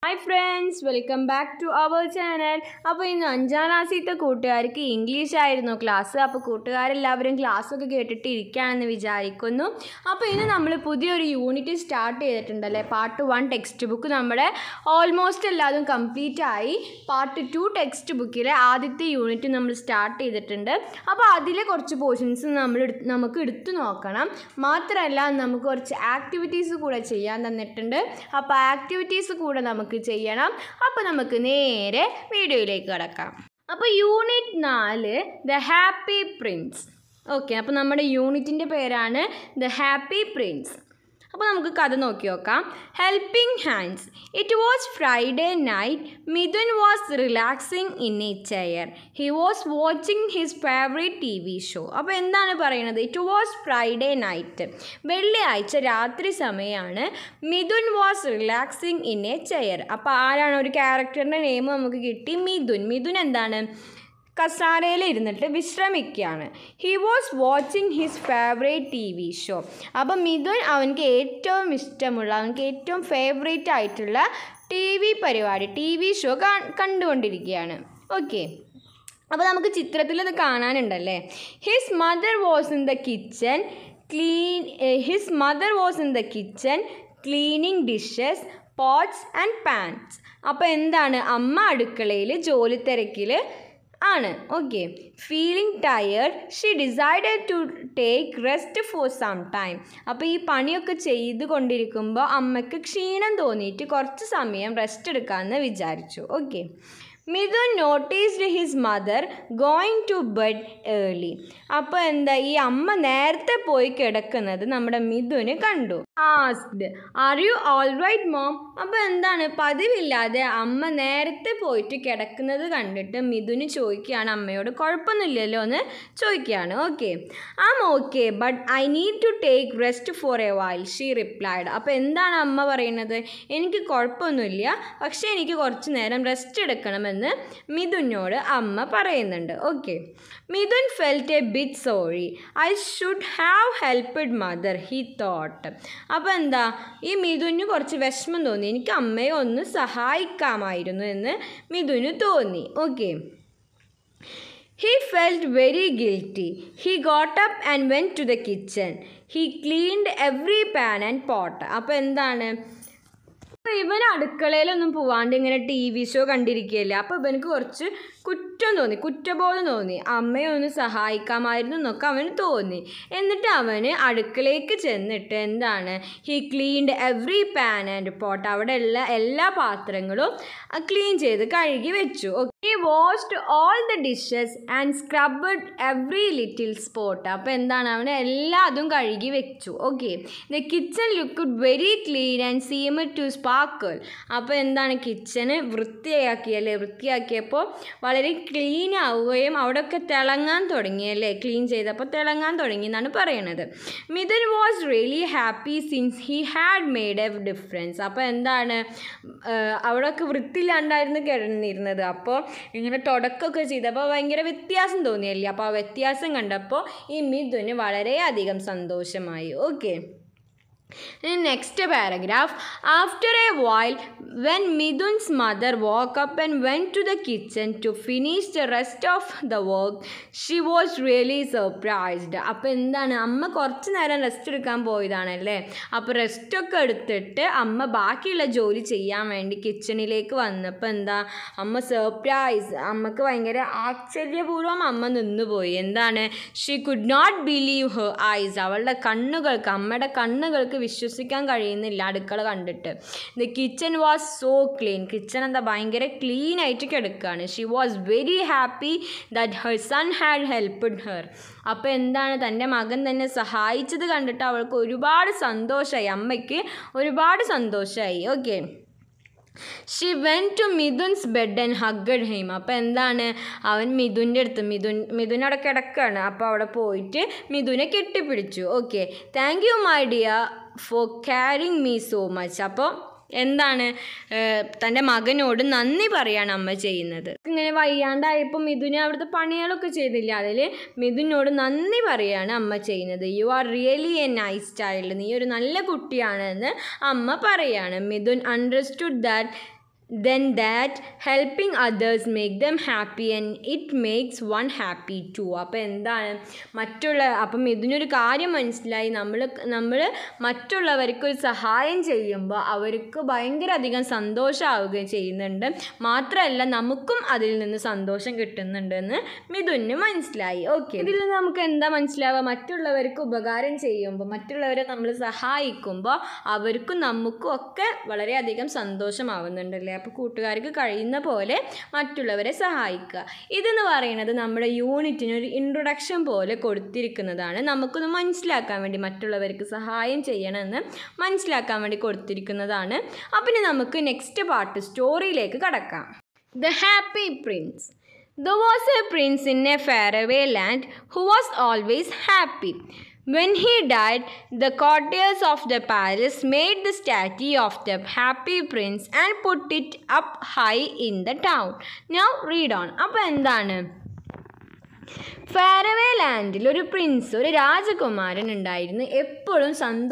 Hi friends, welcome back to our channel. അപ്പോൾ ഇന്ന് 5ാം ക്ലാസ്സിലത്തെ കൂട്ടുകാർക്ക് ഇംഗ്ലീഷ് ആയിരുന്നു ക്ലാസ്. അപ്പോൾ കൂട്ടുകാരെല്ലാവരും ക്ലാസ്സൊക്കെ കേട്ടിട്ട് ഇരിക്കുകയാണെന്ന് വിചാരിക്കുന്നു. അപ്പോൾ ഇന്ന് നമ്മൾ പുതിയൊരു യൂണിറ്റ് സ്റ്റാർട്ട് ചെയ്തിട്ടുണ്ടല്ലേ. പാർട്ട് 1 ടെക്സ്റ്റ് ബുക്ക് നമ്മുടെ ഓൾമോസ്റ്റ് എല്ലാതും കംപ്ലീറ്റ് ആയി. പാർട്ട് 2 ടെക്സ്റ്റ് ബുക്കിലെ ആദ്യത്തെ യൂണിറ്റ് നമ്മൾ സ്റ്റാർട്ട് ചെയ്തിട്ടുണ്ട്. അപ്പോൾ അതിലെ കുറച്ച് പോർഷൻസ് നമുക്ക് എടുത്തു നോക്കണം. മാത്രമല്ല നമുക്ക് കുറച്ച് ആക്ടിവിറ്റീസ് കൂടെ ചെയ്യാൻ തന്നിട്ടുണ്ട്. അപ്പോൾ ആക്ടിവിറ്റീസ് കൂടെ നമുക്ക് ചെയ്യണം. അപ്പോൾ നമുക്ക് നേരെ വീഡിയോയിലേക്ക് കടക്കാം. അപ്പോൾ unit 4 the happy prince. Okay, അപ്പോൾ നമ്മുടെ യൂണിറ്റിൻ്റെ പേരാണ് ദ ഹാപ്പി പ്രിൻസ്. അപ്പോൾ നമുക്ക് കഥ നോക്കി നോക്കാം. Helping hands. It was Friday night. Mithun was relaxing in a chair. He was watching his favourite TV show. അപ്പോൾ എന്താണ് പറയുന്നത്? ഇറ്റ് വാസ് ഫ്രൈഡേ നൈറ്റ്, വെള്ളിയാഴ്ച രാത്രി സമയമാണ്. Mithun was relaxing in a chair. അപ്പോൾ ആരാണ്? ഒരു ക്യാരക്ടറിൻ്റെ നെയിം നമുക്ക് കിട്ടി, മിഥുൻ. മിഥുൻ എന്താണ്? കസാരയിൽ ഇരുന്നിട്ട് വിശ്രമിക്കുകയാണ്. He was watching his favourite TV show. അപ്പോൾ മിഥുൻ അവനക്ക് ഏറ്റവും ഇഷ്ടമുള്ള, അവനക്ക് ഏറ്റവും ഫേവറേറ്റ് ആയിട്ടുള്ള TV ഷോ കണ്ടുകൊണ്ടിരിക്കുകയാണ്. ഓക്കെ, അപ്പോൾ നമുക്ക് ചിത്രത്തിൽ ഇത് കാണാനുണ്ടല്ലേ. His mother was in the kitchen cleaning dishes, pots and pans. അപ്പോൾ എന്താണ്? അമ്മ അടുക്കളയിൽ ജോലി തിരക്കിൽ ആണ്. Okay, feeling tired she decided to take rest for some time. അപ്പോൾ ഈ പണിയൊക്കെ ചെയ്ത് കൊണ്ടിരിക്കുമ്പോൾ അമ്മയ്ക്ക് ക്ഷീണം തോന്നിയിട്ട് കുറച്ച് സമയം റെസ്റ്റ് എടുക്കാമെന്ന് വിചാരിച്ചു. Okay, Mithun noticed his mother going to bed early. അപ്പോൾ എന്താ, ഈ അമ്മ നേരത്തെ പോയി കിടക്കുന്നത് നമ്മുടെ മിഥുന് കണ്ടു. Asked, are you all right mom? അപ്പോൾ എന്താണ്, പതിവില്ലാതെ അമ്മ നേരത്തെ പോയിട്ട് കിടക്കുന്നത് കണ്ടിട്ട് മിഥുന് ചോദിക്കുകയാണ് അമ്മയോട്, കുഴപ്പമൊന്നുമില്ലല്ലോ എന്ന് ചോദിക്കുകയാണ്. Okay, am okay but I need to take rest for a while, she replied. അപ്പോൾ എന്താണ് അമ്മ പറയുന്നത്? എനിക്ക് കുഴപ്പമൊന്നുമില്ല, പക്ഷേ എനിക്ക് കുറച്ച് നേരം റെസ്റ്റ് എടുക്കണമെന്ന് മിഥുനോട് അമ്മ പറയുന്നുണ്ട്. Okay, Mithun felt a bit sorry. I should have helped mother, he thought. അപ്പോൾ എന്താ, ഈ മിഥുന് കുറച്ച് വിഷമം തോന്നി, എനിക്ക് അമ്മയെ ഒന്ന് സഹായിക്കാമായിരുന്നു എന്ന് മിഥുന് തോന്നി. Okay, he felt very guilty. He got up and went to the kitchen. He cleaned every pan and pot. അപ്പോൾ എന്താണ്, ഇവൻ അടുക്കളയിലൊന്നും പോവാണ്ട് ഇങ്ങനെ TV ഷോ കണ്ടിരിക്കുകയല്ലേ. അപ്പോൾ ഇവനക്ക് കുറച്ച് കുറ്റബോധം തോന്നി, അമ്മയെ ഒന്ന് സഹായിക്കാമായിരുന്നു എന്നൊക്കെ അവന് തോന്നി. എന്നിട്ട് അവന് അടുക്കളയ്ക്ക് ചെന്നിട്ട് എന്താണ്, he cleaned every pan and pot. അവിടെ ഉള്ള എല്ലാ പാത്രങ്ങളും ക്ലീൻ ചെയ്ത് കഴുകി വെച്ചു. He washed all the dishes and scrubbed every little spot. അപ്പോൾ എന്താണ്, അവന് എല്ലാതും കഴുകി വെച്ചു. Okay, the kitchen looked very clean and seemed to sparkle. അപ്പോൾ എന്താണ്, കിച്ചണ് വൃത്തിയാക്കിയപ്പോൾ വളരെ ക്ലീൻ ആവുകയും അവിടെയൊക്കെ തിളങ്ങാൻ തുടങ്ങിയല്ലേ. ക്ലീൻ ചെയ്തപ്പോൾ തിളങ്ങാൻ തുടങ്ങി എന്നാണ് പറയണത്. Mithun was really happy since he had made a difference. അപ്പോൾ എന്താണ്, അവിടെയൊക്കെ വൃത്തിയില്ലാണ്ടായിരുന്നു കിടന്നിരുന്നത്. അപ്പോൾ ഇങ്ങനെ തുടക്കമൊക്കെ ചെയ്തപ്പോൾ ഭയങ്കര വ്യത്യാസം തോന്നിയല്ലേ. അപ്പോൾ ആ വ്യത്യാസം കണ്ടപ്പോൾ ഈ മിഥുന് വളരെയധികം സന്തോഷമായി. Okay, next paragraph. After a while, when Mithun's mother woke up and went to the kitchen to finish the rest of the work, she was really surprised. അപ്പോൾ എന്താണ്, അമ്മ കുറച്ച് നേരം റെസ്റ്റ് എടുക്കാൻ പോയതാണല്ലേ. അപ്പോൾ റെസ്റ്റൊക്കെ എടുത്തിട്ട് അമ്മ ബാക്കിയുള്ള ജോലി ചെയ്യാൻ വേണ്ടി കിച്ചണിലേക്ക് വന്നപ്പോൾ എന്താ, അമ്മ സർപ്രൈസ്, അമ്മക്ക് ഭയങ്കര ആശ്ചര്യപൂർവ്വം അമ്മ നിന്നുപോയി. എന്താണ്, she could not believe her eyes. അവളുടെ കണ്ണുകൾക്ക്, അമ്മയുടെ കണ്ണുകൾക്ക് വിശ്വസിക്കാൻ കഴിയുന്നില്ല അടുക്കള കണ്ടിട്ട്. The kitchen was so clean. Kitchen എന്താ, ഭയങ്കര ക്ലീൻ ആയിട്ട് കിടക്കുകയാണ്. She was very happy that her son had helped her. അപ്പോൾ എന്താണ്, തൻ്റെ മകൻ തന്നെ സഹായിച്ചത് കണ്ടിട്ട് അവൾക്ക് ഒരുപാട് സന്തോഷമായി, അമ്മയ്ക്ക് ഒരുപാട് സന്തോഷമായി. Okay, she went to Mithun's bed and hugged him. അപ്പോൾ എന്താണ്, അവൻ മിഥുൻ്റെ അടുത്ത്, മിഥുൻ അവിടെ കിടക്കുകയാണ്. അപ്പോൾ അവിടെ പോയിട്ട് മിഥുനെ കെട്ടിപ്പിടിച്ചു. Okay, thank you my dear for caring me so much. അപ്പോൾ എന്താണ്, തൻ്റെ മകനോട് നന്ദി പറയാണ് അമ്മ ചെയ്യുന്നത്. ഇങ്ങനെ വയ്യാണ്ടായപ്പോൾ മിഥുന് അവിടുത്തെ പണികളൊക്കെ ചെയ്തില്ല, അതിൽ മിഥുനോട് നന്ദി പറയാണ് അമ്മ ചെയ്യുന്നത്. You are really a nice child, നീ ഒരു നല്ല കുട്ടിയാണെന്ന് അമ്മ പറയാണ്. Mithun understood that then that helping others make them happy and it makes one happy too. അപ്പോൾ എന്താണ് അപ്പം ഇതിനൊരു കാര്യം മനസ്സിലായി, നമ്മൾ മറ്റുള്ളവർക്കൊരു സഹായം ചെയ്യുമ്പോൾ അവർക്ക് ഭയങ്കര അധികം സന്തോഷമാവുകയും ചെയ്യുന്നുണ്ട്, മാത്രമല്ല നമുക്കും അതിൽ നിന്ന് സന്തോഷം കിട്ടുന്നുണ്ടെന്ന് മിഥുന് മനസ്സിലായി. ഓക്കെ, ഇതിൽ നിന്ന് നമുക്ക് എന്താ മനസ്സിലാവുക? മറ്റുള്ളവർക്ക് ഉപകാരം ചെയ്യുമ്പോൾ, മറ്റുള്ളവരെ നമ്മൾ സഹായിക്കുമ്പോൾ അവർക്കും നമുക്കും ഒക്കെ വളരെയധികം സന്തോഷമാവുന്നുണ്ടല്ലേ. അപ്പോൾ കൂട്ടുകാർക്ക് കഴിയുന്ന പോലെ മറ്റുള്ളവരെ സഹായിക്കുക. ഇതെന്ന് പറയുന്നത് നമ്മുടെ യൂണിറ്റിന് ഒരു ഇൻട്രൊഡക്ഷൻ പോലെ കൊടുത്തിരിക്കുന്നതാണ്. നമുക്കൊന്ന് മനസ്സിലാക്കാൻ വേണ്ടി, മറ്റുള്ളവർക്ക് സഹായം ചെയ്യണമെന്ന് മനസ്സിലാക്കാൻ വേണ്ടി കൊടുത്തിരിക്കുന്നതാണ്. അപ്പം ഇനി നമുക്ക് നെക്സ്റ്റ് പാർട്ട് സ്റ്റോറിയിലേക്ക് കടക്കാം. The happy prince. There was a prince in a faraway land who was always happy. When he died, the courtiers of the palace made the statue of the happy prince and put it up high in the town. Now read on. അപ്പോൾ എന്താണ്? ഫാരവേ ലാൻഡിൽ ഒരു Prince, ഒരു രാജകുമാരൻ ഉണ്ടായിരുന്നു. എപ്പോഴും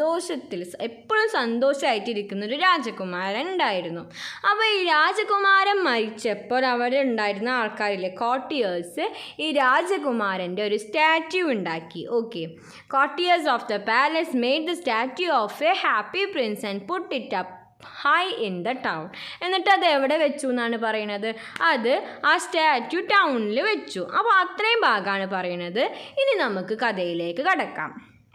സന്തോഷമായിട്ടിരിക്കുന്ന ഒരു രാജകുമാരൻ ഉണ്ടായിരുന്നു. അപ്പോൾ ഈ രാജകുമാരൻ മരിച്ചപ്പോൾ അവിടെ ഉണ്ടായിരുന്ന ആൾക്കാരില്ലേ, കോർട്ടിയേഴ്സ്, ഈ രാജകുമാരൻ്റെ ഒരു സ്റ്റാറ്റ്യൂ ഉണ്ടാക്കി. Okay, courtiers of the palace made the statue of a happy prince and put it up high in the town. എന്നിട്ട് അത് എവിടെ വെച്ചു എന്നാണ് പറയുന്നത്? അത് ആ സ്റ്റാറ്റ്യൂ ടൗണിൽ വെച്ചു. അപ്പോൾ അത്രയും ഭാഗമാണ് പറയുന്നത്. ഇനി നമുക്ക് കഥയിലേക്ക് കടക്കാം.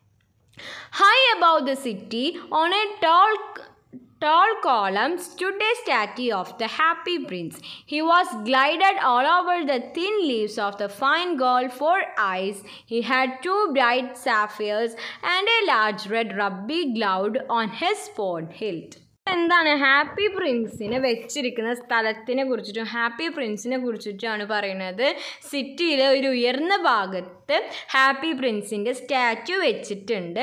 High above the city on a tall column stood a statue of the happy prince. He was glided all over the thin leaves of the fine gold for eyes. He had 2 bright sapphires and a large red ruby cloud on his forehead. എന്താണ് happy പ്രിൻസിനെ വെച്ചിരിക്കുന്ന സ്ഥലത്തിനെ കുറിച്ചിട്ടും happy പ്രിൻസിനെ കുറിച്ചിട്ടാണ് പറയുന്നത്. സിറ്റിയിലെ ഒരു ഉയർന്ന ഭാഗത്ത് ഹാപ്പി പ്രിൻസിൻ്റെ സ്റ്റാറ്റ്യൂ വെച്ചിട്ടുണ്ട്.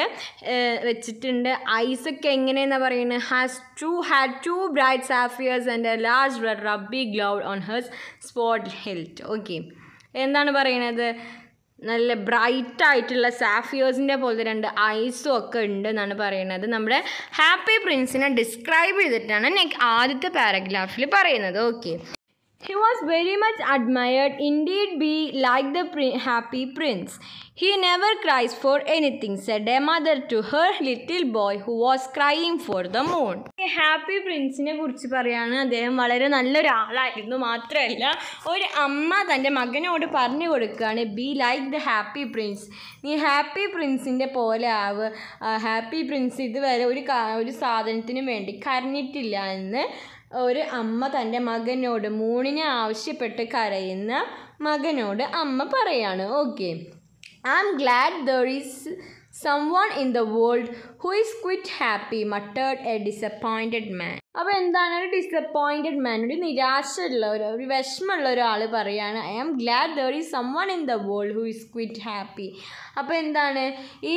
ഐസൊക്കെ എങ്ങനെയെന്നാണ് പറയുന്നത്? had 2 bright sapphires and a large red ruby cloud on his forehead. Okay, എന്താണ് പറയുന്നത്? നല്ല ബ്രൈറ്റ് ആയിട്ടുള്ള സാഫിയേഴ്സിൻ്റെ പോലത്തെ 2 ഐസും ഒക്കെ ഉണ്ട് എന്നാണ് പറയുന്നത്. നമ്മുടെ ഹാപ്പി പ്രിൻസിനെ ഡിസ്ക്രൈബ് ചെയ്തിട്ടാണ് ആദ്യത്തെ പാരഗ്രാഫിൽ പറയുന്നത്. Okay, he was very much admired, indeed be like the happy prince. He never cries for anything, said a mother to her little boy who was crying for the moon. Happy പ്രിൻസിനെ കുറിച്ച് പറയാണ്. അദ്ദേഹം വളരെ നല്ലൊരാളായിരുന്നു. മാത്രമല്ല ഒരു അമ്മ തൻ്റെ മകനോട് പറഞ്ഞു കൊടുക്കുകയാണ്, be like the happy prince, നീ ഹാപ്പി പ്രിൻസിൻ്റെ പോലെ ആവ്. ഹാപ്പി പ്രിൻസ് ഇതുവരെ ഒരു സാധനത്തിനും വേണ്ടി കരഞ്ഞിട്ടില്ല എന്ന് ഒരു അമ്മ തൻ്റെ മകനോട്, മൂണിനെ ആവശ്യപ്പെട്ട് കരയുന്ന മകനോട് അമ്മ പറയാണ്. Okay, I am glad there is someone in the world who is quite happy, muttered a disappointed man. അപ്പോൾ എന്താണ് ഒരു ഡിസപ്പോയിൻറ്റഡ് മാൻ, ഒരു നിരാശയുള്ള ഒരു വിഷമമുള്ള ഒരാൾ പറയാണ്, I am glad there is someone in the world who is quite happy. അപ്പോൾ എന്താണ്, ഈ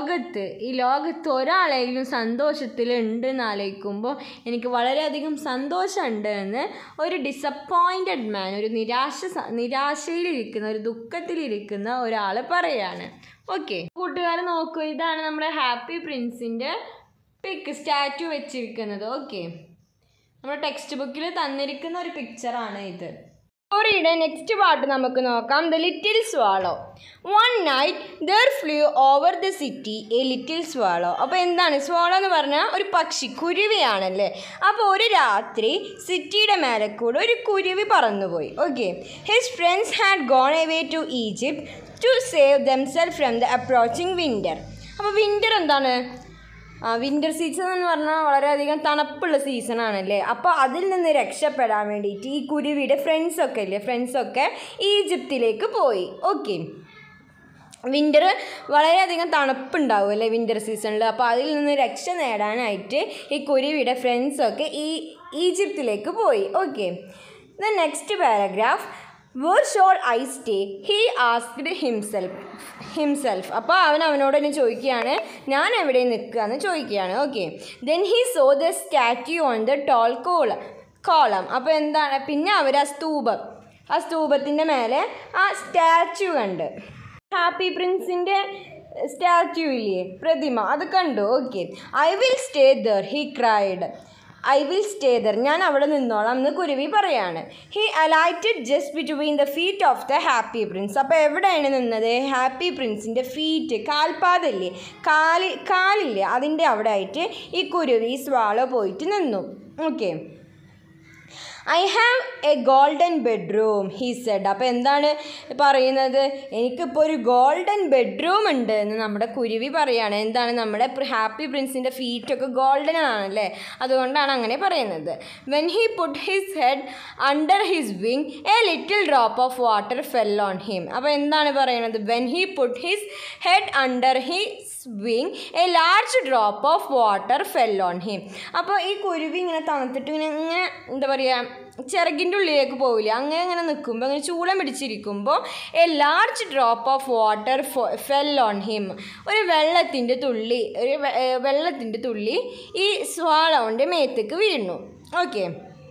ലോകത്ത് ഒരാളെങ്കിലും സന്തോഷത്തിലുണ്ട് എന്നാലോചിക്കുമ്പോൾ എനിക്ക് വളരെയധികം സന്തോഷമുണ്ട് എന്ന് ഒരു ഡിസപ്പോയിൻറ്റഡ് മാൻ, ഒരു നിരാശയിലിരിക്കുന്ന, ഒരു ദുഃഖത്തിലിരിക്കുന്ന ഒരാൾ പറയാണ്. ഓക്കെ, കൂട്ടുകാർ നോക്കൂ, ഇതാണ് നമ്മുടെ ഹാപ്പി പ്രിൻസിൻ്റെ സ്റ്റാറ്റ്യൂ വെച്ചിരിക്കുന്നത്. ഓക്കെ, നമ്മുടെ ടെക്സ്റ്റ് ബുക്കിൽ തന്നിരിക്കുന്ന ഒരു പിക്ചറാണ് ഇത്. സ്റ്റോറിയുടെ നെക്സ്റ്റ് പാർട്ട് നമുക്ക് നോക്കാം. The little swallow. One night there flew over the city a little swallow. അപ്പോൾ എന്താണ് സ്വാളോ എന്ന് പറഞ്ഞാൽ? ഒരു പക്ഷി, കുരുവിയാണല്ലേ. അപ്പോൾ ഒരു രാത്രി സിറ്റിയുടെ മേലെ കൂടെ ഒരു കുരുവി പറന്നുപോയി. Okay, his friends had gone away to Egypt to save themselves from the approaching winter. അപ്പോൾ വിൻ്റർ എന്താണ്? വിൻ്റർ സീസൺ എന്ന് പറഞ്ഞാൽ വളരെയധികം തണുപ്പുള്ള സീസണാണല്ലേ. അപ്പോൾ അതിൽ നിന്ന് രക്ഷപ്പെടാൻ വേണ്ടിയിട്ട് ഈ കുരുവിയുടെ ഫ്രണ്ട്സൊക്കെ ഈജിപ്തിലേക്ക് പോയി. ഓക്കെ, വിൻ്റർ വളരെയധികം തണുപ്പുണ്ടാവും അല്ലേ വിൻ്റർ സീസണിൽ. അപ്പോൾ അതിൽ നിന്ന് രക്ഷ നേടാനായിട്ട് ഈ കുരുവിയുടെ ഫ്രണ്ട്സൊക്കെ ഈജിപ്തിലേക്ക് പോയി. Okay, the next paragraph. Where shall I stay? He asked himself. അപ്പോൾ അവനോട് തന്നെ ചോദിക്കുകയാണ്, ഞാൻ എവിടെ നിൽക്കുക എന്ന് ചോദിക്കുകയാണ്. Okay, then he saw the statue on the tall column. അപ്പോൾ എന്താണ്, പിന്നെ അവർ ആ സ്തൂപത്തിൻ്റെ മേലെ ആ സ്റ്റാച്യു കണ്ട്. ഹാപ്പി പ്രിൻസിൻ്റെ സ്റ്റാച്യു ഇല്ലേ, പ്രതിമ, അത് കണ്ടു. Okay, I will stay there, he cried. I will stay there, ഞാൻ അവിടെ നിന്നോളാം എന്ന് കുരുവി പറയാണ്. He alighted just between the feet of the happy prince. അപ്പോൾ എവിടെയാണ് നിന്നത്? ഹാപ്പി പ്രിൻസിൻ്റെ ഫീറ്റ്, കാൽപാദമില്ലേ, കാലില്ലേ, അതിൻ്റെ അവിടെ ആയിട്ട് ഈ കുരുവി സ്വാളോ പോയിട്ട് നിന്നു. Okay. I have a golden bedroom he said. അപ്പോൾ എന്താണ് പറയുന്നത്? എനിക്കിപ്പോൾ ഒരു ഗോൾഡൻ ബെഡ്റൂം ഉണ്ട് എന്ന് നമ്മുടെ കുരുവി പറയുകയാണ്. എന്താണ്, നമ്മുടെ ഹാപ്പി പ്രിൻസിൻ്റെ ഫീറ്റൊക്കെ ഗോൾഡൻ ആണല്ലേ, അതുകൊണ്ടാണ് അങ്ങനെ പറയുന്നത്. When he put his head under his wing a little drop of water fell on him. അപ്പോൾ എന്താണ് പറയുന്നത്? When he put his head under his wing a large drop of water fell on him. അപ്പോൾ ഈ കുരുവി ഇങ്ങനെ തണുത്തിട്ട് ഇങ്ങനെ എന്താ പറയുക, ചിറകിൻ്റെ ഉള്ളിലേക്ക് പോവില്ല, അങ്ങനെ നിൽക്കുമ്പോൾ അങ്ങനെ ചൂളം പിടിച്ചിരിക്കുമ്പോൾ a large drop of water fell on him. ഒരു വെള്ളത്തിൻ്റെ തുള്ളി ഈ സ്വാളോൻ്റെ മേത്തേക്ക് വീണു. Okay.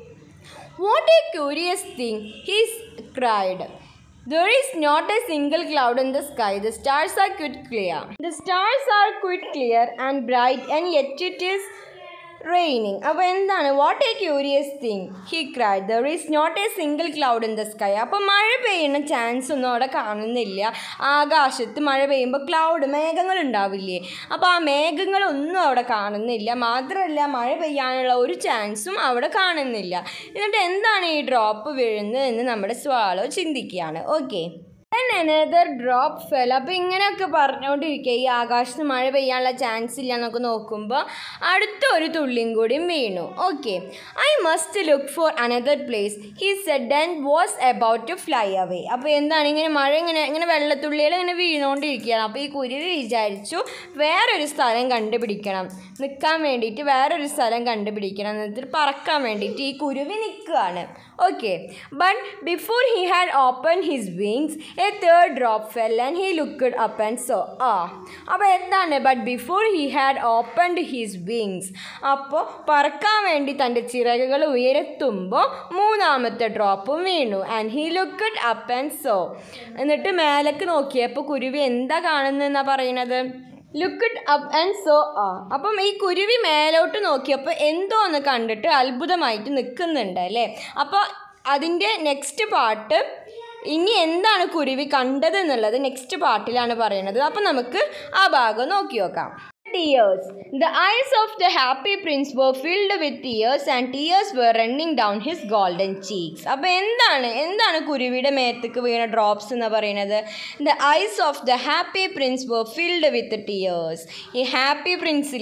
What a curious thing he cried. There is not a single cloud in the sky. The stars are quite clear. The stars are quite clear and bright, and yet it is raining. അപ്പോൾ എന്താണ്? What a curious thing he cried. There is not a single cloud in the sky. അപ്പോൾ മഴ പെയ്യുന്ന chance ഒന്നും അവിടെ കാണുന്നില്ല. ആകാശത്ത് മഴ പെയ്യുമ്പോൾ മേഘങ്ങൾ ഉണ്ടാവില്ലേ, അപ്പോൾ ആ മേഘങ്ങളൊന്നും അവിടെ കാണുന്നില്ല. മാത്രമല്ല മഴ പെയ്യാനുള്ള ഒരു ചാൻസും അവിടെ കാണുന്നില്ല. എന്നിട്ട് എന്താണ് ഈ ഡ്രോപ്പ് വീഴുന്നത് എന്ന് നമ്മുടെ സ്വാളോ ചിന്തിക്കുകയാണ്. ഓക്കെ. another drop fell. അപ്പോൾ ഇങ്ങനെയൊക്കെ പറഞ്ഞുകൊണ്ടിരിക്കുക, ഈ ആകാശത്ത് മഴ പെയ്യാനുള്ള ചാൻസ് ഇല്ല എന്നൊക്കെ നോക്കുമ്പോൾ അടുത്തൊരു തുള്ളിയും കൂടിയും വീണു. Okay. I must look for another place he said and was about to fly away. അപ്പോൾ എന്താണ്, ഇങ്ങനെ മഴ ഇങ്ങനെ വെള്ളത്തുള്ളികൾ ഇങ്ങനെ വീണുകൊണ്ടിരിക്കുകയാണ്. അപ്പോൾ ഈ കുരുവി വിചാരിച്ചു വേറൊരു സ്ഥലം കണ്ടുപിടിക്കണം, നിൽക്കാൻ വേണ്ടിയിട്ട് വേറൊരു സ്ഥലം കണ്ടുപിടിക്കണം, എന്നിട്ട് പറക്കാൻ വേണ്ടിയിട്ട് ഈ കുരുവി നിൽക്കുകയാണ്. Okay. But before he had open his wings a third drop fell and he looked up and saw. അപ്പോൾ എന്താണ്? But before he had opened his wings. അപ്പോൾ പറക്കാൻ വേണ്ടി തൻ്റെ ചിറകുകൾ ഉയരത്തുമ്പോൾ മൂന്നാമത്തെ ഡ്രോപ്പും വീണു. And he looked up and saw. എന്നിട്ട് മേലേക്ക് നോക്കിയപ്പോൾ കുരുവി എന്താ കാണുന്നതെന്നാണ് പറയുന്നത്? Looked up and saw. അപ്പം ഈ കുരുവി മേലോട്ട് നോക്കിയപ്പോൾ എന്തോ ഒന്ന് കണ്ടിട്ട് അത്ഭുതമായിട്ട് നിൽക്കുന്നുണ്ട് അല്ലേ. അപ്പോൾ അതിൻ്റെ നെക്സ്റ്റ് പാർട്ട്, ഇനി എന്താണ് കുരുവി കണ്ടത് എന്നുള്ളത് നെക്സ്റ്റ് പാർട്ടിലാണ് പറയുന്നത്. അപ്പം നമുക്ക് ആ ഭാഗം നോക്കി നോക്കാം. Tears. The eyes of the happy prince were filled with tears and tears were running down his golden cheeks. അപ്പോൾ എന്താണ് കുരുവിയുടെ മേത്തേക്ക് വീണ ഡ്രോപ്സ് എന്ന് പറയുന്നത്? The eyes of the happy prince were filled with tears. ഈ ഹാപ്പി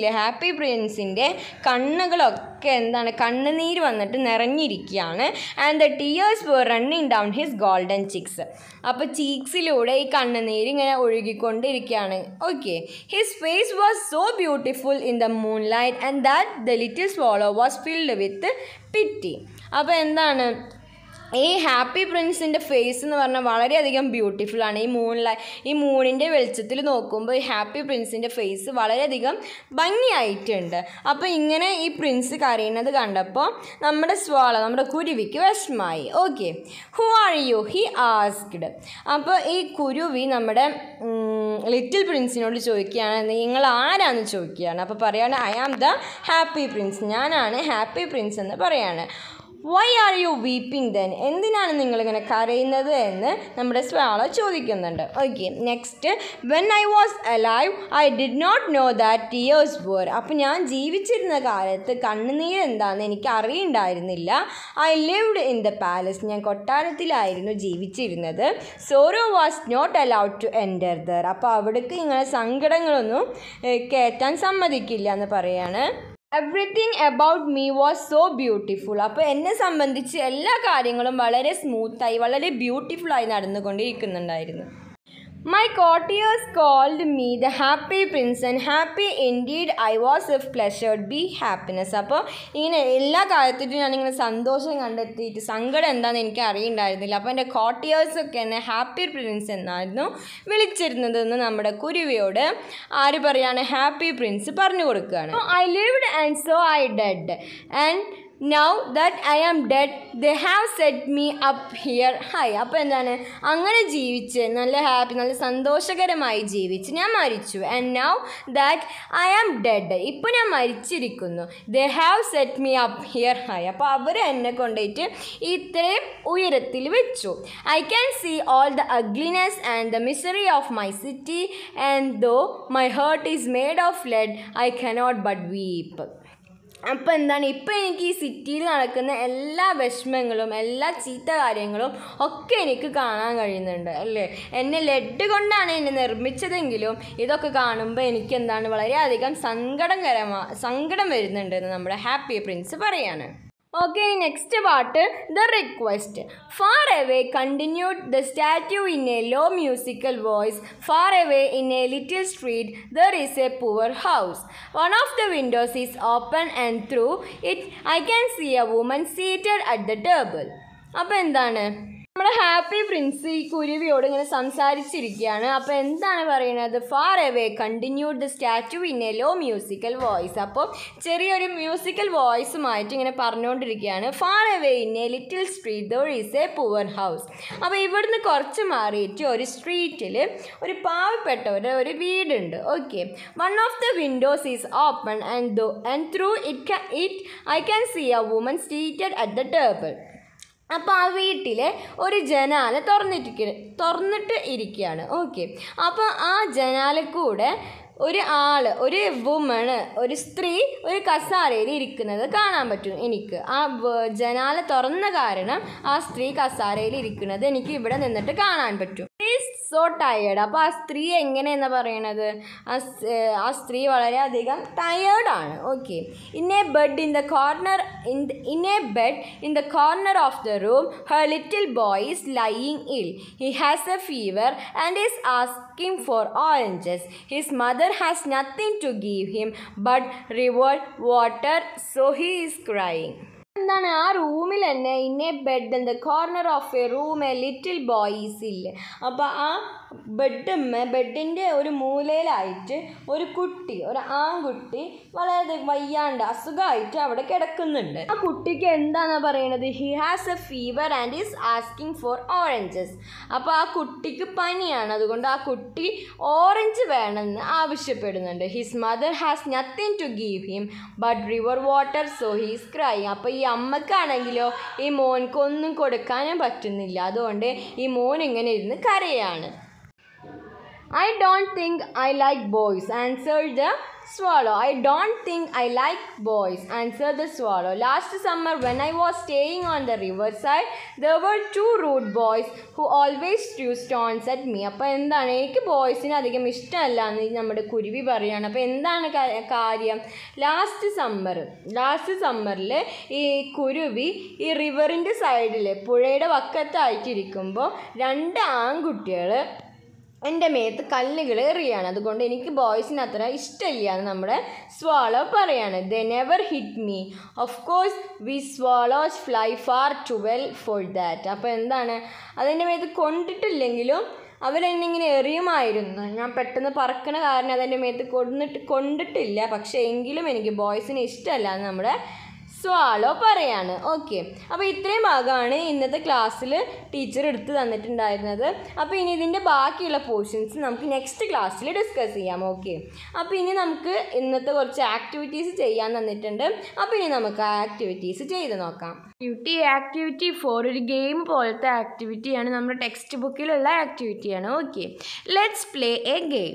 പ്രിൻസിൻ്റെ കണ്ണുകളൊക്കെ എന്താണ്, കണ്ണുനീര് വന്നിട്ട് നിറഞ്ഞിരിക്കുകയാണ്. And the tears were running down his golden cheeks. അപ്പോൾ ചീക്സിലൂടെ ഈ കണ്ണുനീര് ഇങ്ങനെ ഒഴുകിക്കൊണ്ടിരിക്കുകയാണ്. Okay. His face was so beautiful in the moonlight and that the little swallow was filled with pity. അപ്പോൾ എന്താണ്, ഈ ഹാപ്പി പ്രിൻസിൻ്റെ ഫേസ് എന്ന് പറഞ്ഞാൽ വളരെയധികം ബ്യൂട്ടിഫുള്ളാണ്. ഈ മൂണിൻ്റെ വെളിച്ചത്തിൽ നോക്കുമ്പോൾ ഈ ഹാപ്പി പ്രിൻസിൻ്റെ ഫേസ് വളരെയധികം ഭംഗിയായിട്ടുണ്ട്. അപ്പോൾ ഇങ്ങനെ ഈ പ്രിൻസ് കരയുന്നത് കണ്ടപ്പോൾ നമ്മുടെ കുരുവിക്ക് വിഷമായി. Okay. Who are you he asked. അപ്പോൾ ഈ കുരുവി നമ്മുടെ ലിറ്റിൽ പ്രിൻസിനോട് ചോദിക്കുകയാണ്, നിങ്ങൾ ആരാന്ന് ചോദിക്കുകയാണ്. അപ്പോൾ പറയാണ്, I am the happy prince, ഞാനാണ് ഹാപ്പി പ്രിൻസ് എന്ന് പറയാണ്. Why are you weeping then. എന്തിനാണ് നിങ്ങളിങ്ങനെ കരയുന്നത് എന്ന് നമ്മുടെ സ്വാളോ ചോദിക്കുന്നുണ്ട്. Okay. Next, when I was alive I did not know that tears were. അപ്പോൾ ഞാൻ ജീവിച്ചിരുന്ന കാലത്ത് കണ്ണുനീർ എന്താണെന്ന് എനിക്ക് അറിയുണ്ടായിരുന്നില്ല. I lived in the palace. ഞാൻ കൊട്ടാരത്തിലായിരുന്നു ജീവിച്ചിരുന്നത്. Sorrow was not allowed to enter there. അപ്പോൾ അവിടേക്ക് ഇങ്ങനെ സങ്കടങ്ങളൊന്നും കയറ്റാൻ സമ്മതിക്കില്ല എന്ന് പറയാണ്. Everything about me was so beautiful. അപ്പോൾ എന്നെ സംബന്ധിച്ച് എല്ലാ കാര്യങ്ങളും വളരെ സ്മൂത്തായി വളരെ ബ്യൂട്ടിഫുള്ളായി നടന്നുകൊണ്ടിരിക്കുന്നുണ്ടായിരുന്നു. My courtiers called me the happy prince and happy indeed I was if pleasured be happiness. അപ്പോൾ ഇങ്ങനെ എല്ലാ കാര്യത്തിലും ഞാനിങ്ങനെ സന്തോഷം കണ്ടെത്തിയിട്ട് സങ്കടം എന്താണെന്ന് എനിക്ക് അറിയുണ്ടായിരുന്നില്ല. അപ്പോൾ എൻ്റെ കോർട്ടിയേഴ്സൊക്കെ എന്നെ ഹാപ്പി പ്രിൻസ് എന്നായിരുന്നു വിളിച്ചിരുന്നതെന്ന് നമ്മുടെ കുരുവിയോട് പറയാണ്, ഹാപ്പി പ്രിൻസ് പറഞ്ഞു കൊടുക്കുകയാണ്. I lived and so I died and Now that I am dead, they have set me up here high. അപ്പോൾ എന്താണ്, അങ്ങനെ ജീവിച്ച് നല്ല ഹാപ്പി, നല്ല സന്തോഷകരമായി ജീവിച്ച് ഞാൻ മരിച്ചു. And now that I am dead, ഇപ്പോൾ ഞാൻ മരിച്ചിരിക്കുന്നു. They have set me up here high. അപ്പോൾ അവർ എന്നെ കൊണ്ടുപോയിട്ട് ഇത്രയും ഉയരത്തിൽ വെച്ചു. I can see all the ugliness and the misery of my city and though my heart is made of lead I cannot but weep. അപ്പോൾ എന്താണ്, ഇപ്പോൾ എനിക്ക് ഈ സിറ്റിയിൽ നടക്കുന്ന എല്ലാ വിഷമങ്ങളും എല്ലാ ചീത്ത കാര്യങ്ങളും ഒക്കെ എനിക്ക് കാണാൻ കഴിയുന്നുണ്ട് അല്ലേ. എന്നെ ലെഡ് കൊണ്ടാണ് എന്നെ നിർമ്മിച്ചതെങ്കിലും ഇതൊക്കെ കാണുമ്പോൾ എനിക്ക് എന്താണ് വളരെയധികം സങ്കടം വരുന്നുണ്ടെന്ന് നമ്മുടെ ഹാപ്പി പ്രിൻസ് പറയാണ്. Okay, next part, the request. Far away, continued the statue in a low musical voice. Far away in a little street, there is a poor house. One of the windows is open and through it I can see a woman seated at the table. അപ്പോൾ എന്താണ്, നമ്മുടെ happy Prince ഈ കുരുവിയോട് ഇങ്ങനെ സംസാരിച്ചിരിക്കുകയാണ്. അപ്പോൾ എന്താണ് പറയുന്നത്, far away continued the statue in a low musical voice. അപ്പോൾ ചെറിയൊരു മ്യൂസിക്കൽ വോയിസുമായിട്ട് ഇങ്ങനെ പറഞ്ഞുകൊണ്ടിരിക്കുകയാണ്. Far away in a little street there is a poor house. അപ്പോൾ ഇവിടുന്ന് കുറച്ച് മാറിയിട്ട് ഒരു സ്ട്രീറ്റിൽ ഒരു പാവപ്പെട്ടവരുടെ ഒരു വീടുണ്ട്. Okay, one of the windows is open and through it I can see a woman seated at the table. അപ്പോൾ ആ വീട്ടിലെ ഒരു ജനാല തുറന്നിട്ട് ഇരിക്കുകയാണ്. ഓക്കെ, അപ്പോൾ ആ ജനാലക്കൂടെ ഒരു വുമണ്, ഒരു സ്ത്രീ ഒരു കസാരയിൽ ഇരിക്കുന്നത് കാണാൻ പറ്റും എനിക്ക്. ആ ജനാല തുറന്ന കാരണം ആ സ്ത്രീ കസാരയിൽ ഇരിക്കുന്നത് എനിക്ക് ഇവിടെ നിന്നിട്ട് കാണാൻ പറ്റും. So tired. അപ്പോൾ ആ സ്ത്രീ എങ്ങനെയെന്ന് പറയണത്, ആ സ്ത്രീ വളരെയധികം ടയേർഡാണ്. Okay, in a bed in the corner of the room her little boy is lying ill. He has a fever and is asking for oranges. His mother has nothing to give him but river water, so he is crying. എന്താണ്, ആ റൂമിൽ തന്നെ in a bed in the corner of a room a little boys ഇല്ല. അപ്പോൾ ആ ബെഡിൻ്റെ ഒരു മൂലയിലായിട്ട് ഒരു ആൺകുട്ടി വളരെ വയ്യാണ്ട് അസുഖമായിട്ട് അവിടെ കിടക്കുന്നുണ്ട്. ആ കുട്ടിക്ക് എന്താണെന്ന് പറയണത്, he has a fever and is asking for oranges. അപ്പോൾ ആ കുട്ടിക്ക് പനിയാണ്, അതുകൊണ്ട് ആ കുട്ടി ഓറഞ്ച് വേണമെന്ന് ആവശ്യപ്പെടുന്നുണ്ട്. His mother has nothing to give him but river water, so he is crying. അപ്പോൾ ഈ അമ്മക്കാണെങ്കിലോ ഈ മോൻക്കൊന്നും കൊടുക്കാനും പറ്റുന്നില്ല, അതുകൊണ്ട് ഈ മോൻ ഇങ്ങനെ ഇരുന്ന് കരയാണ്. I don't think I like boys, answered the swallow. I don't think I like boys, answered the swallow. Last summer when I was staying on the riverside, there were two rude boys who always threw stones at me. അപ്പോൾ എന്താണ്, എനിക്ക് ബോയ്സിന് അധികം ഇഷ്ടമല്ല എന്ന് നമ്മുടെ കുരുവി പറയുകയാണ്. അപ്പോൾ എന്താണ് കാര്യം, ലാസ്റ്റ് സമ്മറിൽ ഈ കുരുവി ഈ റിവറിൻ്റെ സൈഡിൽ പുഴയുടെ വക്കത്തായിട്ടിരിക്കുമ്പോൾ രണ്ട് ആൺകുട്ടികൾ എൻ്റെ മേത്ത് കല്ലുകൾ എറിയാണ്, അതുകൊണ്ട് എനിക്ക് ബോയ്സിന് അത്ര ഇഷ്ടമില്ല എന്ന് നമ്മുടെ സ്വാളോ പറയാണ്. They never hit me, of course we swallows fly far too well for that. അപ്പോൾ എന്താണ്, അതിൻ്റെ മേത്ത് കൊണ്ടിട്ടില്ലെങ്കിലും അവരെന്നിങ്ങനെ എറിയുമായിരുന്നു. ഞാൻ പെട്ടെന്ന് പറക്കണ കാരണം അതെൻ്റെ മേത്ത് കൊണ്ടിട്ടില്ല, പക്ഷേ എങ്കിലും എനിക്ക് ബോയ്സിന് ഇഷ്ടമല്ല എന്ന് നമ്മുടെ സ്വാളോ പറയാണ്. ഓക്കെ, അപ്പോൾ ഇത്രയും ഭാഗമാണ് ഇന്നത്തെ ക്ലാസ്സിൽ ടീച്ചർ എടുത്ത് തന്നിട്ടുണ്ടായിരുന്നത്. അപ്പോൾ ഇനി ഇതിൻ്റെ ബാക്കിയുള്ള പോർഷൻസ് നമുക്ക് നെക്സ്റ്റ് ക്ലാസ്സിൽ ഡിസ്കസ് ചെയ്യാം. ഓക്കെ, അപ്പോൾ ഇനി നമുക്ക് ഇന്നത്തെ കുറച്ച് ആക്ടിവിറ്റീസ് ചെയ്യാൻ തന്നിട്ടുണ്ട്. അപ്പോൾ ഇനി നമുക്ക് ആ ആക്ടിവിറ്റീസ് ചെയ്ത് നോക്കാം. ആക്ടിവിറ്റി 4 ഒരു ഗെയിം പോലത്തെ ആക്ടിവിറ്റിയാണ്, നമ്മുടെ ടെക്സ്റ്റ് ബുക്കിലുള്ള ആക്ടിവിറ്റിയാണ്. Okay, let's play a game.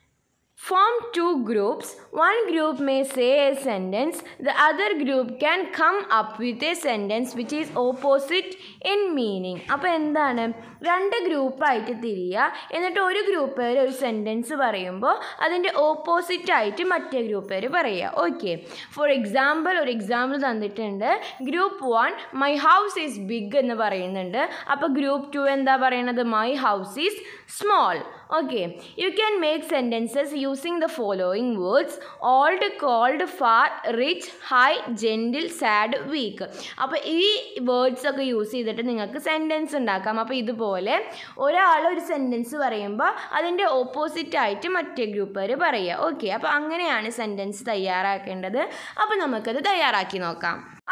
Form 2 groups. One group may say a sentence. The other group can come up with a sentence which is opposite in meaning. അപ്പോൾ എന്താണ്, 2 ഗ്രൂപ്പായിട്ട് തിരിയുക, എന്നിട്ട് ഒരു ഗ്രൂപ്പ് പേര് ഒരു സെൻറ്റൻസ് പറയുമ്പോൾ അതിൻ്റെ ഓപ്പോസിറ്റായിട്ട് മറ്റേ ഗ്രൂപ്പ് പേര് പറയുക. ഓക്കെ, ഫോർ എക്സാമ്പിൾ ഒരു എക്സാമ്പിൾ തന്നിട്ടുണ്ട്. Group 1 my house is big എന്ന് പറയുന്നുണ്ട്. അപ്പോൾ ഗ്രൂപ്പ് 2 എന്താ പറയുന്നത്, my house is small. Okay, you can make sentences using the following words: old, cold, far, rich, high, gentle, sad, weak. അപ്പോൾ ഈ words ഒക്കെ യൂസ് ചെയ്തിട്ട് നിങ്ങൾക്ക് സെൻറ്റൻസ് ഉണ്ടാക്കാം. അപ്പോൾ ഇതുപോലെ ഒരാൾ ഒരു സെൻറ്റൻസ് പറയുമ്പോൾ അതിൻ്റെ ഓപ്പോസിറ്റായിട്ട് മറ്റേ ഗ്രൂപ്പുകാർ പറയുക. ഓക്കെ, അപ്പോൾ അങ്ങനെയാണ് സെൻറ്റൻസ് തയ്യാറാക്കേണ്ടത്. അപ്പോൾ നമുക്കത് തയ്യാറാക്കി നോക്കാം.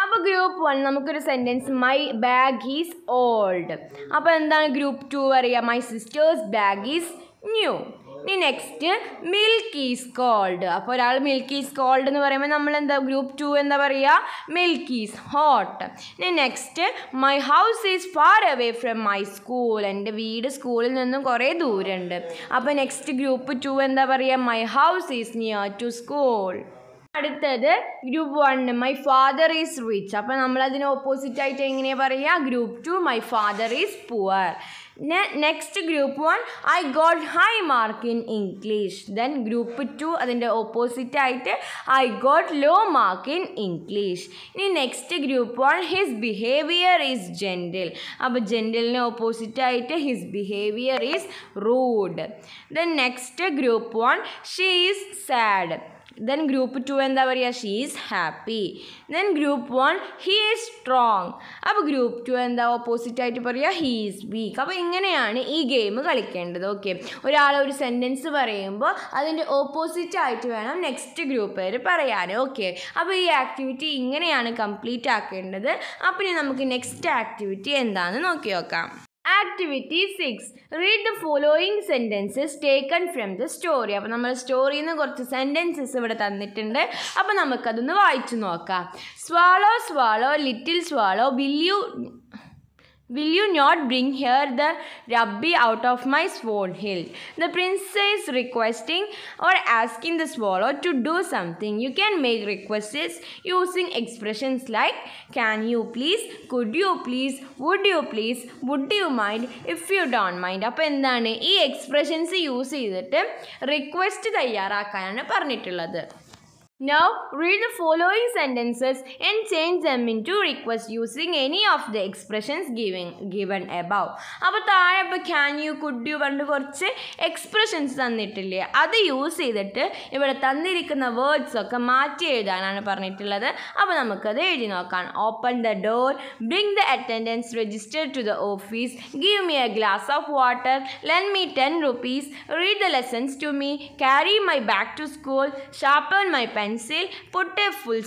അപ്പോൾ ഗ്രൂപ്പ് 1 നമുക്കൊരു sentence my bag is old. അപ്പോൾ എന്താണ് ഗ്രൂപ്പ് 2 പറയുക? My sister's bag is new. ഇനി നെക്സ്റ്റ് മിൽക്ക് ഈസ് കോൾഡ്. അപ്പോൾ ഒരാൾ മിൽക്ക് ഈസ് കോൾഡ് എന്ന് പറയുമ്പോൾ നമ്മൾ എന്താ ഗ്രൂപ്പ് 2 എന്താ പറയുക? Milk is hot. ഇനി next my house is far away from my school. എൻ്റെ വീട് സ്കൂളിൽ നിന്നും കുറേ ദൂരമുണ്ട്. അപ്പോൾ നെക്സ്റ്റ് ഗ്രൂപ്പ് 2 എന്താ പറയുക? My house is near to school. അടുത്തത് group 1 my father is rich. അപ്പോൾ നമ്മളതിന് ഓപ്പോസിറ്റ് ആയിട്ട് എങ്ങനെയാണ് പറയുക? Group 2 my father is poor. Next group 1 I got high mark in English. Then group 2 അതിൻ്റെ ഓപ്പോസിറ്റ് ആയിട്ട് I got low mark in English. ഇനി next group 1 his behaviour is gentle. അപ്പോൾ ജെൻറ്റിലിന് ഓപ്പോസിറ്റ് ആയിട്ട് his behaviour is rude. Then next group 1 she is sad. Then group 2 എന്താ പറയുക? She is happy. Then group 1 he is strong. അപ്പോൾ group 2 എന്താ opposite ആയിട്ട് പറയുക? He is weak. അപ്പോൾ ഇങ്ങനെയാണ് ഈ ഗെയിം കളിക്കേണ്ടത്. ഓക്കെ, ഒരാൾ ഒരു സെൻറ്റൻസ് പറയുമ്പോൾ അതിൻ്റെ ഓപ്പോസിറ്റ് ആയിട്ട് വേണം നെക്സ്റ്റ് ഗ്രൂപ്പ് പേര് പറയാൻ. ഓക്കെ, അപ്പോൾ ഈ ആക്ടിവിറ്റി ഇങ്ങനെയാണ് കംപ്ലീറ്റ് ആക്കേണ്ടത്. അപ്പോൾ ഇനി നമുക്ക് നെക്സ്റ്റ് ആക്ടിവിറ്റി എന്താണെന്ന് നോക്കി നോക്കാം. Activity 6 read the following sentences taken from the story. അപ്പോൾ നമ്മൾ സ്റ്റോറിയിൽ നിന്ന് കുറച്ച് സെൻറ്റൻസസ് ഇവിടെ തന്നിട്ടുണ്ട്. അപ്പോൾ നമുക്കതൊന്ന് വായിച്ചു നോക്കാം. Swallow swallow little swallow Will you not bring here the Rabbi out of my swan hill? The princess requesting or asking the swallow to do something. You can make requests using expressions like can you please, could you please, would you please, would you mind, if you don't mind. അപ്പോൾ എന്താണ് ഈ expressions use ചെയ്തിട്ട് request തയ്യാറാക്കാനാണ് പറഞ്ഞിട്ടുള്ളത്. Now read the following sentences and change them into requests using any of the expressions given above. അപ്പോൾ താഴെ ഇപ്പോൾ can you, could you പറഞ്ഞിട്ട് കുറച്ച് എക്സ്പ്രഷൻസ് തന്നിട്ടില്ലേ, അത് യൂസ് ചെയ്തിട്ട് ഇവിടെ തന്നിരിക്കുന്ന വേർഡ്സ് ഒക്കെ മാറ്റി എഴുതാനാണ് പറഞ്ഞിട്ടുള്ളത്. അപ്പോൾ നമുക്കത് എഴുതി നോക്കാം. Open the door, bring the attendance register to the office, give me a glass of water, lend me 10 rupees, read the lessons to me, carry my bag to school, sharpen my pencil, put a full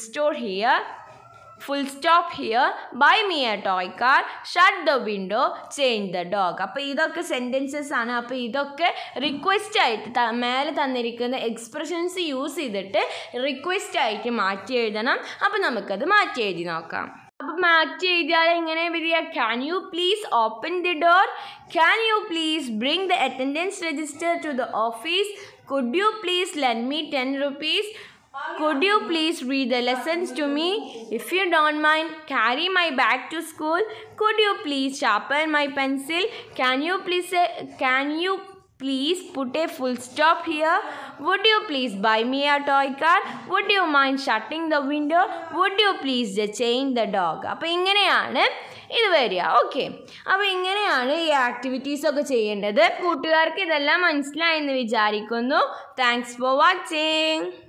stop here, buy me a toy car, shut the window, change the dog. അപ്പോൾ ഇതൊക്കെ sentences ആണ്. അപ്പോൾ ഇതൊക്കെ request ആയിട്ട് മേലെ തന്നിരിക്കുന്ന expressions use ചെയ്തിട്ട് request ആയിട്ട് മാറ്റി എഴുതണം. അപ്പോൾ നമുക്കത് മാറ്റി എഴുതി നോക്കാം. അപ്പോൾ മാറ്റി എഴുതിയാൽ എങ്ങനെ വരിക? Can you please open the door, can you please bring the attendance register to the office, could you please lend me 10 rupees, could you please read the lessons to me, if you don't mind, carry my bag to school, could you please sharpen my pencil, can you please put a full stop here, would you please buy me a toy car, would you mind shutting the window, would you please change the dog. അപ്പോൾ ഇങ്ങനെയാണ് ഇത് വരിക. Okay, അപ്പോൾ ഇങ്ങനെയാണ് ഈ ആക്ടിവിറ്റീസൊക്കെ ചെയ്യേണ്ടത്. കൂട്ടുകാർക്ക് ഇതെല്ലാം മനസ്സിലായെന്ന് വിചാരിക്കുന്നു. Thanks for watching.